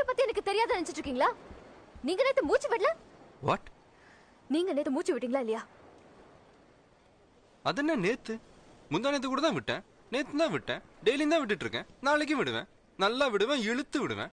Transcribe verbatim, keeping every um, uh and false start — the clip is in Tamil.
பத்தி எனக்கு தெரியாத நினைச்சிட்டு இருக்கீங்களா? நீங்க நேத்து மூச்சு விடல? வாட்? நீங்க நேத்து மூச்சு விட்டீங்களா இல்லையா? அதென்ன நேத்து? முந்தா நேத்து கூட தான் விட்டேன். நேத்து தான் விட்டேன். டெய்லியும் தான் விட்டுட்டு இருக்கேன். நாளைக்கு விடுவேன். நல்லா விடுவேன், இழுத்து விடுவேன்.